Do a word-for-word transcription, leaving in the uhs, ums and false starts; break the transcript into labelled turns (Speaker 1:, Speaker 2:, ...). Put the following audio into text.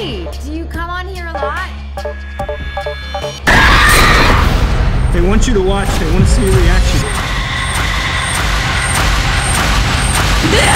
Speaker 1: Hey, do you come on here a lot?
Speaker 2: They want you to watch. They want to see your reaction.